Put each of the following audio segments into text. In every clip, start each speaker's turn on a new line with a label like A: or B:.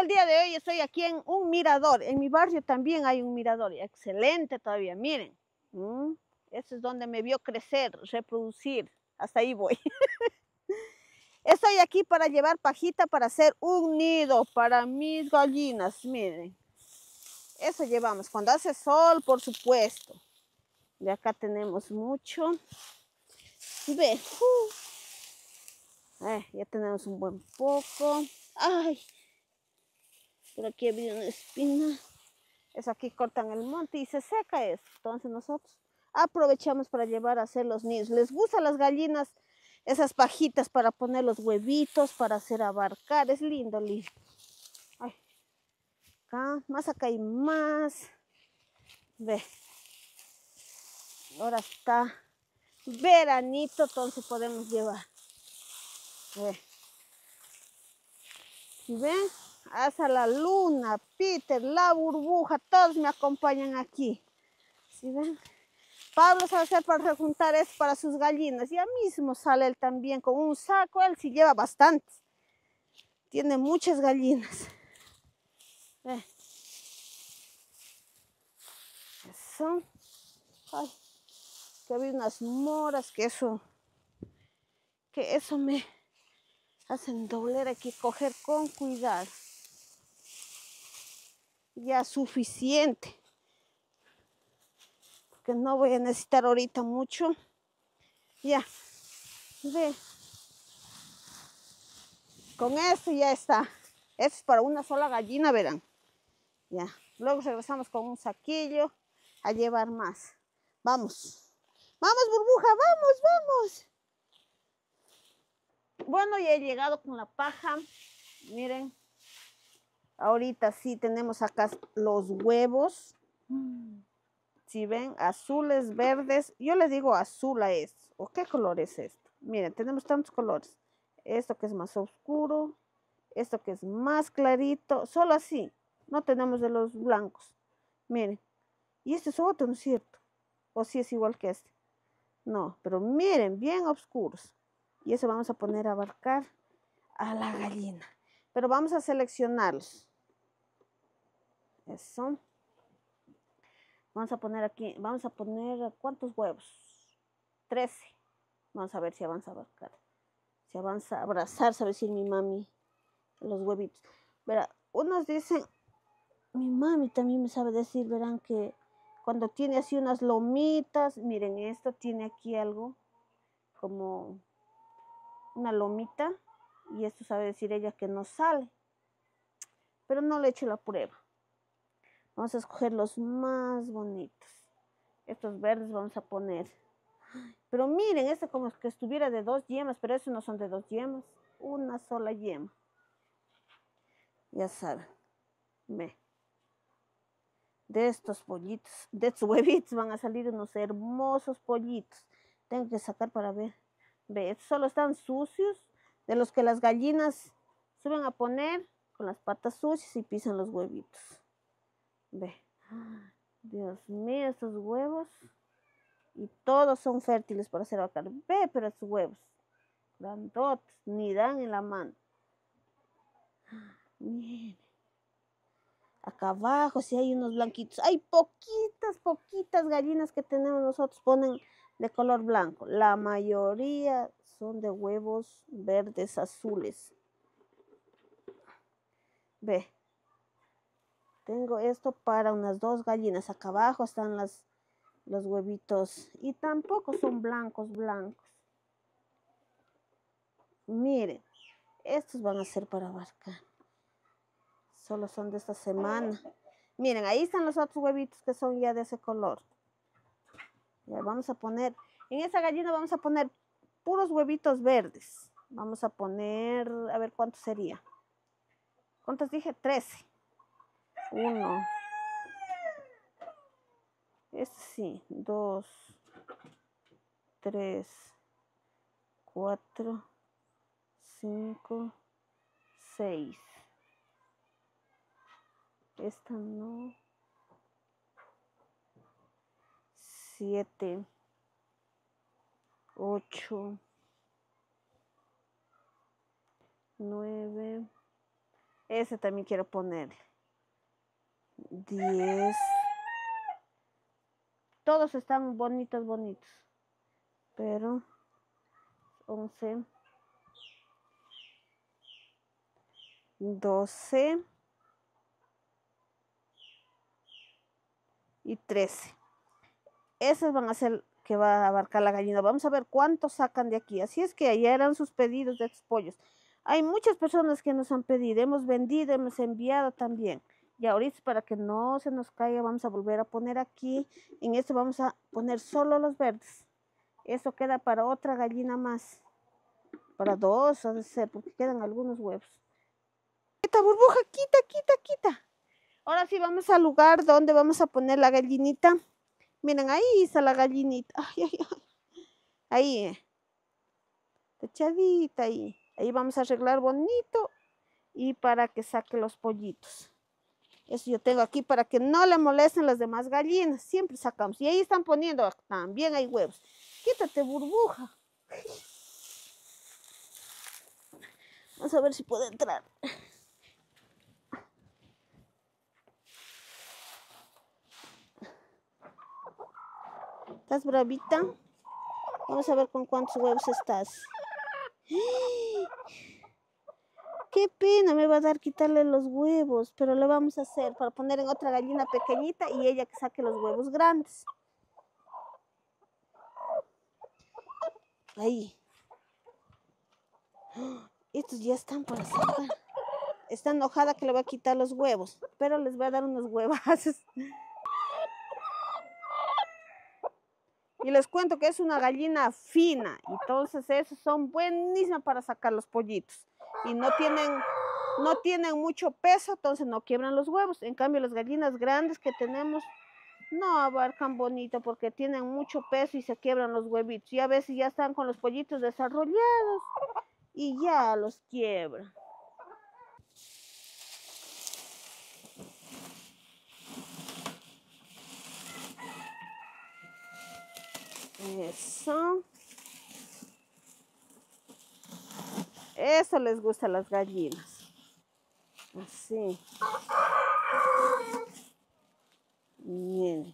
A: día de hoy estoy aquí en un mirador. En mi barrio también hay un mirador. Excelente todavía, miren. Eso es donde me vio crecer, reproducir. Hasta ahí voy. Estoy aquí para llevar pajita para hacer un nido para mis gallinas, miren. Eso llevamos, cuando hace sol, por supuesto. De acá tenemos mucho. Ve, ya tenemos un buen poco. Ay, por aquí ha habido una espina. Eso aquí cortan el monte y se seca eso. Entonces nosotros aprovechamos para llevar a hacer los nidos. ¿Les gustan las gallinas? Esas pajitas para poner los huevitos, para hacer abarcar. Es lindo, lindo. Ay, acá hay más. Ve. Ahora está veranito, entonces podemos llevar. Ve. ¿Sí ven? Hasta la luna, Peter, la burbuja, todos me acompañan aquí. ¿Sí ven? Pablo sabe hacer para rejuntar eso para sus gallinas. Ya mismo sale él también con un saco. Él sí lleva bastantes. Tiene muchas gallinas. Eso. Ay, que había unas moras que eso me hacen doler. Hay que coger con cuidado. Ya suficiente. Porque no voy a necesitar ahorita mucho. Ya. Ve. Con esto ya está. Esto es para una sola gallina, verán. Ya. Luego regresamos con un saquillo a llevar más. Vamos. Vamos, burbuja, vamos, vamos. Bueno, ya he llegado con la paja. Miren. Ahorita sí tenemos acá los huevos. Si ven, azules, verdes. Yo les digo azul a esto. ¿O qué color es esto? Miren, tenemos tantos colores. Esto que es más oscuro. Esto que es más clarito. Solo así. No tenemos de los blancos. Miren. Y este es otro, ¿no es cierto? O si es igual que este. No, pero miren, bien oscuros. Y eso vamos a poner a abarcar a la gallina. Pero vamos a seleccionarlos. Eso. Vamos a poner aquí, vamos a poner, ¿cuántos huevos? 13. Vamos a ver si avanza a abarcar. Si avanza a abrazar, sabe decir mi mami, los huevitos. Verá, unos dicen, mi mami también me sabe decir, verán que cuando tiene así unas lomitas, miren, esto tiene aquí algo como una lomita, y esto sabe decir ella que no sale, pero no le he hecho la prueba. Vamos a escoger los más bonitos. Estos verdes vamos a poner. Pero miren, este como que estuviera de 2 yemas, pero estos no son de 2 yemas, una sola yema. Ya saben, ve. De estos pollitos, de estos huevitos van a salir unos hermosos pollitos. Tengo que sacar para ver. Ve, estos solo están sucios, de los que las gallinas suben a poner con las patas sucias y pisan los huevitos. Ve. Dios mío, estos huevos. Y todos son fértiles para hacer vaca. Ve, pero estos huevos. Grandotes, ni dan en la mano. Miren. Acá abajo sí hay unos blanquitos. Hay poquitas gallinas que tenemos nosotros. Ponen de color blanco. La mayoría son de huevos verdes, azules. Ve. Tengo esto para unas 2 gallinas. Acá abajo están los huevitos. Y tampoco son blancos. Miren. Estos van a ser para abarcar. Solo son de esta semana. Miren, ahí están los otros huevitos que son ya de ese color. Ya vamos a poner, en esa gallina vamos a poner puros huevitos verdes. Vamos a poner, a ver cuánto sería. ¿Cuántos dije? 13. 1. Este sí. 2, 3, 4, 5, 6. Esta no. 7, 8, 9, Ese también quiero ponerle. 10. Todos están bonitos, bonitos. Pero 11. 12. Y 13. Esos van a ser que va a abarcar la gallina. Vamos a ver cuántos sacan de aquí. Así es que allá eran sus pedidos de estos pollos. Hay muchas personas que nos han pedido. Hemos vendido, hemos enviado también. Y ahorita para que no se nos caiga, vamos a volver a poner aquí. En este vamos a poner solo los verdes. Eso queda para otra gallina más. Para dos, ha de ser, porque quedan algunos huevos. Quita, burbuja, quita, quita, quita. Ahora sí vamos al lugar donde vamos a poner la gallinita. Miren, ahí está la gallinita. Ay, ay, ay. Ahí, echadita ahí. Ahí vamos a arreglar bonito y para que saque los pollitos. Eso yo tengo aquí para que no le molesten las demás gallinas. Siempre sacamos. Y ahí están poniendo, también hay huevos. Quítate, burbuja. Vamos a ver si puede entrar. ¿Estás bravita? Vamos a ver con cuántos huevos estás. Qué pena me va a dar quitarle los huevos, pero lo vamos a hacer para poner en otra gallina pequeñita y ella que saque los huevos grandes. Ahí. Estos ya están para sacar. Está enojada que le va a quitar los huevos, pero les voy a dar unos huevazos. Y les cuento que es una gallina fina, entonces esos son buenísimas para sacar los pollitos. Y no tienen mucho peso, entonces no quiebran los huevos. En cambio, las gallinas grandes que tenemos no abarcan bonito porque tienen mucho peso y se quiebran los huevitos. Y a veces ya están con los pollitos desarrollados y ya los quiebran. Eso. Eso les gusta a las gallinas. Así. Bien.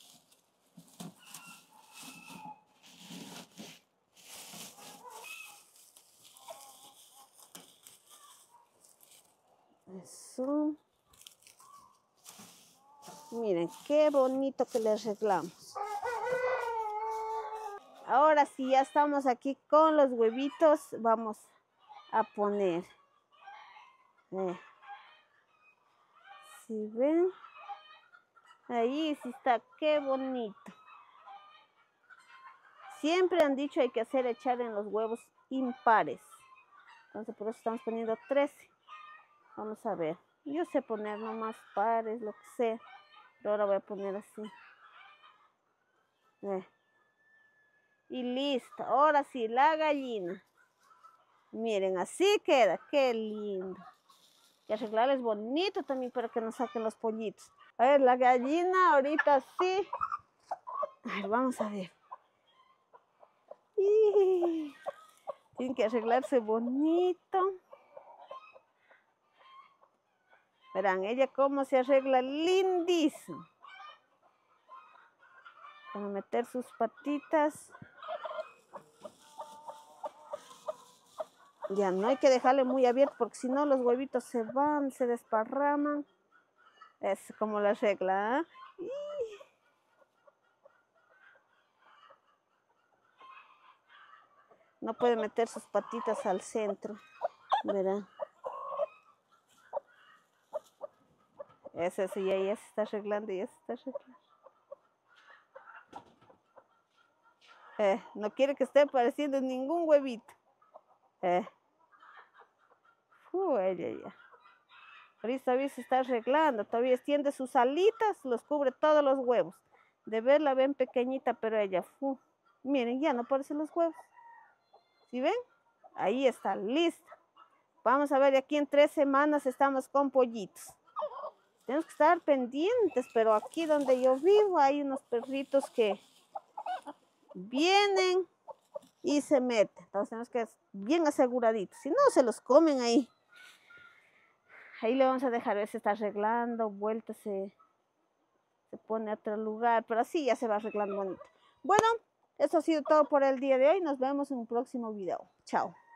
A: Eso. Miren, qué bonito que le arreglamos. Ahora sí, ya estamos aquí con los huevitos. Vamos a poner. ¿Sí ven? Ahí sí está, qué bonito. Siempre han dicho hay que echar en los huevos impares. Entonces por eso estamos poniendo 13. Vamos a ver. Yo sé poner nomás pares, lo que sea. Pero ahora voy a poner así. Y listo. Ahora sí, la gallina. Miren, así queda. Qué lindo. Y arreglarles bonito también para que nos saquen los pollitos. A ver, la gallina ahorita sí. A ver, vamos a ver. Tienen que arreglarse bonito. Verán, ella cómo se arregla lindísimo. Para meter sus patitas. Ya no hay que dejarle muy abierto porque si no los huevitos se van, se desparraman. Es como la regla. No puede meter sus patitas al centro. Verán. Eso sí, ya se está arreglando, ya se está arreglando. No quiere que esté apareciendo ningún huevito. Ella ya. Ahorita todavía se está arreglando, todavía extiende sus alitas, los cubre todos los huevos. De verla ven pequeñita, pero ella, miren, ya no aparecen los huevos. ¿Sí ven? Ahí está, lista. Vamos a ver, aquí en 3 semanas estamos con pollitos. Tenemos que estar pendientes, pero aquí donde yo vivo hay unos perritos que vienen y se meten. Entonces tenemos que estar bien aseguraditos, si no se los comen ahí. ahí le vamos a dejar, a ver, se está arreglando, vuelta se pone a otro lugar, pero así ya se va arreglando bonito. Bueno, eso ha sido todo por el día de hoy. Nos vemos en un próximo video. Chao.